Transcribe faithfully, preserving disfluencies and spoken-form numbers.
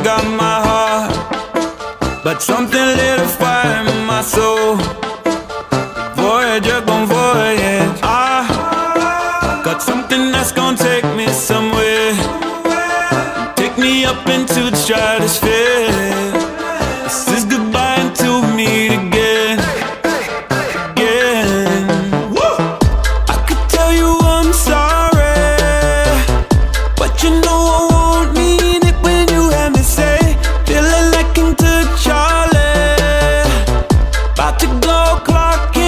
got my heart, but something lit a fire in my soul. Voyager gon' voyage. I got something that's gon' take me somewhere, take me up into the stratosphere. This is goodbye until we meet again, again. Woo! I could tell you I'm sorry, but you know I won't mean it when you have me say, feeling like into Charlie, about to go clock in.